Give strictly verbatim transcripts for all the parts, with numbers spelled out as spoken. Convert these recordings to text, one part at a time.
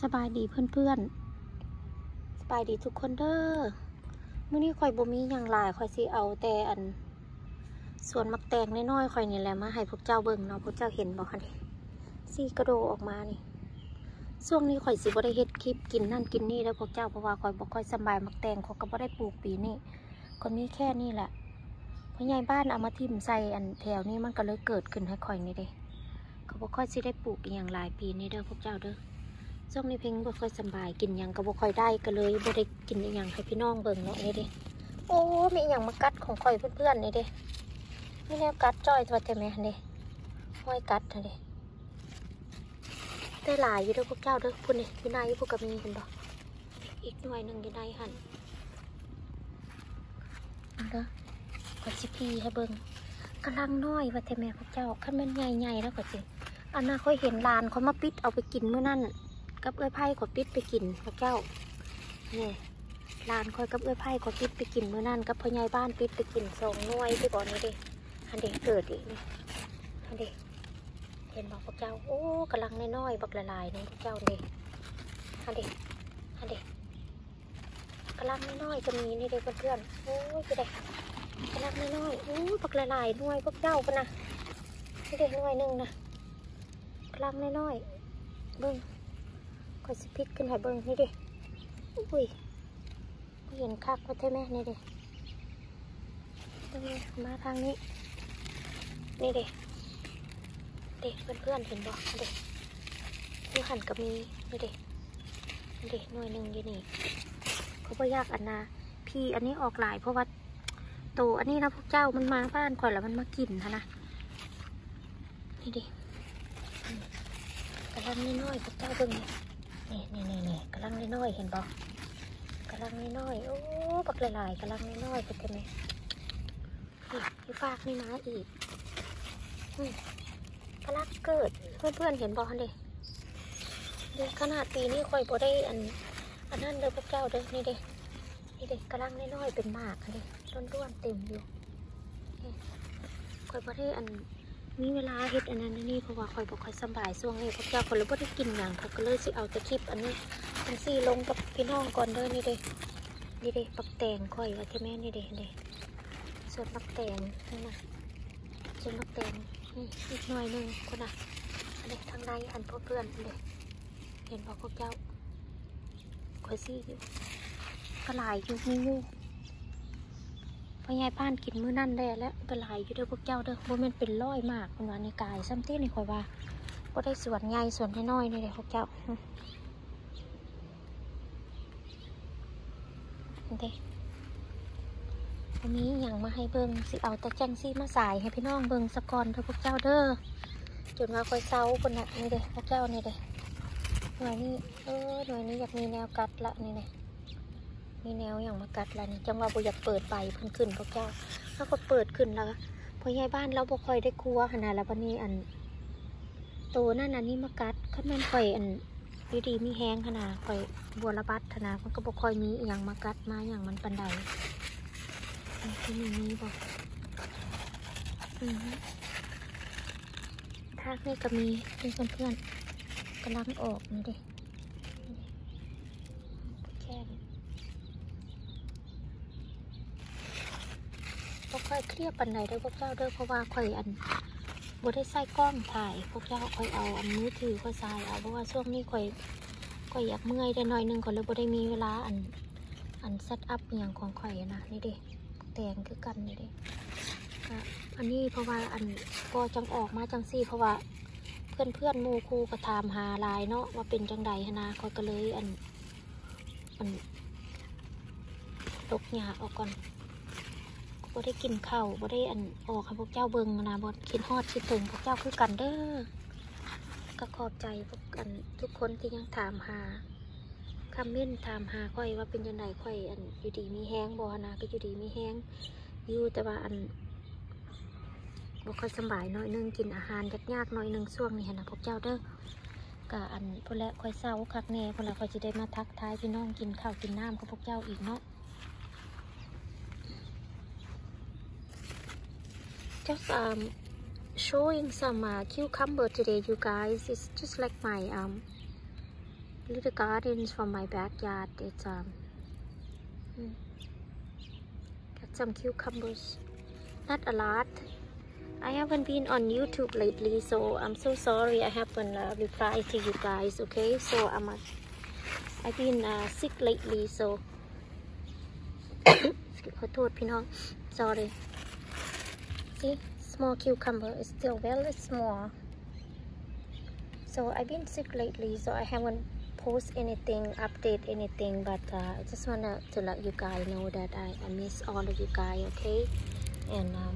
สบายดีเพื่อนๆสบายดีทุกคนเด้อมื้อนี้ข่อยบ่มีหยังหลายข่อยสิเอาแต่อันส่วนมักแตงน้อยๆข่อยนี่แหละมาให้พวกเจ้าเบิ่งเนาะพวกเจ้าเห็นบ่คะนี่ซี่กระโดออกมานี่ช่วงนี้ข่อยสิบ่ได้เฮ็ดคลิปกินนั่นกินนี่แล้วพวกเจ้าเพราะว่าข่อยบ่ค่อยสบายมักแตงข่อยก็บ่ได้ปลูกปีนี้ก็มีแค่นี้แหละพ่อใหญ่บ้านเอามาทิ่มใส่อันแถวนี้มันก็เลยเกิดขึ้นให้ข่อยนี่เด้เขาบ่ค่อยสิได้ปลูกอีหยังหลายปีนี้เด้อพวกเจ้าเด้อช่วงนี้เพิ่งบ่ค่อยสบายกินยังก็บ่ค่อยได้ก็เลยบ่ได้กินอีหยังให้พี่น้องเบิ่งเนาะนี่เด้โอ้มีอีหยังมากัดของข่อยเพื่อนๆนี่เด้มีแนวกัดจ้อยตัวแต่แม่เด้ห้อยกัดเด้ได้หลายอยู่เด้อพวกเจ้าเด้อพุ่นนี่อยู่ในพวกก็มีเห็นบ่อีกหน่วยนึงอยู่ในหั่นเอาเด้อก็สิพี่ให้เบิ่งกำลังน้อยว่าแต่แม่พวกเจ้าคันมันใหญ่ๆแล้วก็สิอันน่ะค่อยเห็นลานเขามาปิดเอาไปกินมื้อนั้นกับเอ้ยไผ่ขอปิดไปกินพระเจ้าเนี่ยลานคอยกับเอ้ยไผ่ขอปิดไปกินเมื่อนั่นกับพ่อใหญ่บ้านปิดไปกินสองหน่วยที่บ่อนี้เด็กอันเด็กเกิดอีกนี่อันเด็กเห็นบอกพระเจ้าโอ้กำลังน้อยๆบักละลายนี่พระเจ้าเด็กอันเด็กอันเด็กกำลังน้อยๆจะมีนี่เด็กเพื่อนๆโอ้ยจะเด็กกำลังน้อยๆโอ้บักละลายหน่วยพระเจ้าปะนะนี่เด็กหน่วยหนึ่งนะกำลังน้อยๆเบิ้งก็สิพิษขึ้นให้เบิ้งนี่เด้อุ้ยเห็นคักว่าใช่ไหมนี่เด้นี่มาทางนี้นี่เด้เด็กเพื่อนๆเห็นบ่เด็กนี่หันกับมีนี่เด้เด็กหน่วยหนึ่งอยู่นี่เขาบ่ยากอันนะพี่อันนี้ออกหลายเพราะว่าโตอันนี้นะพวกเจ้ามันมาบ้านก่อนแล้วมันมากินนะนะนี่เด้กำลังน้อยๆพวกเจ้าเบิ้งนี่นี่นี่นี่กำลังน้อยๆเห็นบ่กำลังน้อยๆโอ้ปักหลายๆกำลังน้อยๆเป็นไงนี่ที่ฟากนี่มาอีกกำลังเกิดเพื่อนๆเห็นบ่เด้เด็กขนาดปีนี้ค่อยบ่ได้อันอันนั้นเด้อพวกเจ้าเด้อนี่เด้นี่เด็กกำลังน้อยๆเป็นหมากเด้ต้นๆเต็มอยู่ค่อยบ่ได้อันมีเวลาเฮ็ดอันนั้นนี่เพราะว่าค่อยบ่ค่อยสบายช่วงนี้พวกเจ้าคนเลยบ่ได้กินหยังเขาก็เลยสิเอาแต่คลิปอันนี้อันซี่ลงกับพี่น้องก่อนเด้อนี่เด้นี่เด้ปักแตงค่อยว่าที่แม่นี่เด้เด้ส่วนปักแตงนั่นน่ะส่วนปักแตงนี่อีกหน่อยนึงคนน่ะอันนี้ทางในอันพวกเพื่อนเด้เห็นบอกพวกเจ้าค่อยซี่อยู่กระหลายอยู่มีอยู่พ่อใหญ่บ้านกินมื้อนั่นได้แล้วกระหลายอยู่เด้อพวกเจ้าเด้อบ่แม่นเป็นร้อยมากคนว่าในกายซ้ำที่นี่ค่อยว่าบ่ได้ส่วนใหญ่ส่วนน้อยๆนี่เด้พวกเจ้าเด้วันนี้อย่างมาให้เบิ้งสิเอาแต่แจ้งซี่มาสายให้พี่น้องเบิ้งสะก่อนเถอะพวกเจ้าเด้อจนว่าคอยเซาคนน่ะนี่เด้พวกเจ้านี่เด้หน่วยนี้เออหน่วยนี้อยากมีแนวกัดละนี่เด้มีแนวอย่างมากัดละนี่จังว่าบ่อยากเปิดไปเพิ่นขึ้นพวกเจ้าถ้าก็เปิดขึ้นแล้วพ่อใหญ่บ้านเราบ่ค่อยได้กลัวขนาดแล้ววันนี้อันโตนั่นอันนี้มากัดขั้นมันปล่อยอันดีๆมีแห้งขนาดปล่อยบัวระบัดขนาดมันก็บ่ค่อยมีอย่างมากัดมาอย่างมันปันใดที่นี่มีบอกทากนี่ก็มีเพื่อนเพื่อนกำลังออกนี่ดิแค่นี้พวกค่อยเครียดปันไหนเด้อพวกเจ้าเด้อเพราะว่าค่อยอันบ่ได้ใส่กล้องถ่ายพวกเจ้าค่อยเอาอันมือถือค่อยใส่เอาเพราะว่าช่วงนี้ค่อยค่อยอยากเมื่อยได้หน่อยนึงก่อนเลยบ่ได้มีเวลาอันอันเซตอัพอย่างของค่อยนะนี่ดิแตงคือกันนี่ดิอันนี้เพราะว่าอันก็จังออกมาจังซี่เพราะว่าเพื่อนเพื่อนมูครูก็ถามหาลายเนาะว่าเป็นจังใดนะคอยก็เลยอันอันตกหยาออกก่อนบ่ได้กินข้าวบ่ได้อันออกให้พวกเจ้าเบิ่งนะบ่คิดฮอดคิดถึงพวกเจ้าคือกันเด้อก็ขอบใจพวกกันทุกคนที่ยังถามหาคำเม้นถามหาค่อยว่าเป็นยังไงค่อยอันอยู่ดีมีแห้งบ่นะก็อยู่ดีมีแห้งอยู่แต่ว่าอันบ่ค่อยสบายหน่อยนึงกินอาหารยากๆหน่อยนึงช่วงนี้นะพวกเจ้าเด้อกะอันพอแล้วค่อยเศร้าคักแน่พอแล้วค่อยจะได้มาทักทายพี่น้องกินข้าวกินน้ำกับพวกเจ้าอีกเนาะ just um showing some uh, cucumber today you guys it's just like my um little gardens from my backyard. It's um mm, got some cucumbers, not a lot. I haven't been on YouTube lately, so I'm so sorry I haven't uh, replied to you guys. Okay, so I'm uh, I've been uh, sick lately, so ขอโทษพี่น้อง sorry. See, small cucumber is still very small. So I've been sick lately, so I haven't post anything, update anything, but uh, I just wanna to let you guys know that I, I miss all of you guys, okay? And um,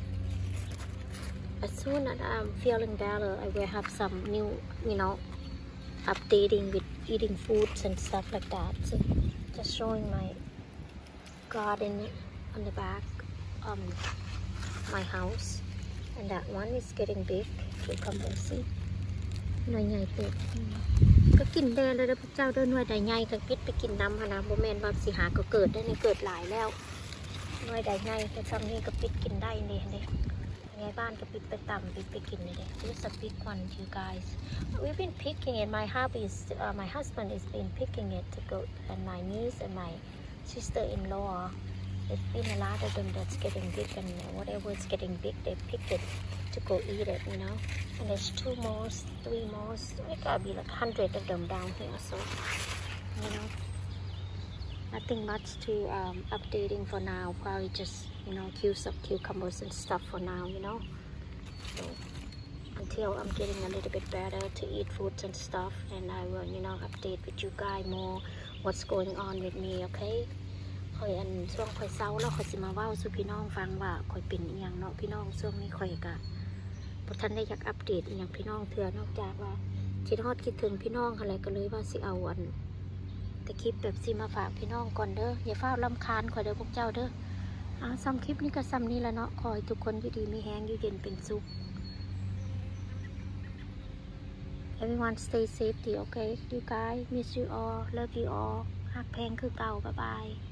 as soon as I'm feeling better, I will have some new, you know, updating with eating foods and stuff like that. So just showing my garden on the back um my house, and that one is getting big. Cucumber, see, หน่วยใหญ่เติบก็กินได้เลยนะพระเจ้าเดินหน่วยใดใหญ่ก็ปิดไปกินน้ำฮะนะโมเมนต์ว่าสิหาก็เกิดได้ในเกิดหลายแล้วหน่วยใดใหญ่แต่ซ้ำนี่ก็ปิดกินได้เนี่ยเด็กไงบ้านก็ปิดไปต่ำปิดไปกินเลยเด็ก This is a big one, you guys. We've been picking it. My hubby is, uh, my husband has been picking it to go, and my niece and my sister-in-law. There's been a lot of them that's getting big, and whatever is getting big, they pick it to go eat it, you know. And there's two more, three more. It gotta be like hundred of them down here. So, you know, nothing much to um, updating for now. Probably just, you know, queues up cucumbers and stuff for now, you know. So until I'm getting a little bit better to eat foods and stuff, and I will, you know, update with you guys more what's going on with me, okay? คอยอันช่วงคอยเศร้าแล้วคอยสิมาว่าสู่พี่น้องฟังว่าคอยเป็นอย่างเนาะพี่น้องช่วงนี้คอยกะพอท่านได้อยากอัปเดตอย่างพี่น้องเถื่อนอกจากว่าคิดฮอดคิดถึงพี่น้องอะไรก็เลยว่าสิเอาอันแต่คลิปแบบสิมาฝากพี่น้องก่อนเด้ออย่าเฝ้าลำคาญคอยเด้อพวกเจ้าเด้ออ่าซ้ำคลิปนี้ก็ซ้ำนี้แล้วเนาะคอยทุกคนอยู่ดีมีแห้งอยู่เย็นเป็นสุข Everyone stay safety, okay? You guys, miss you all, love you all ฮักแพงคือเก่าบ๊ายบาย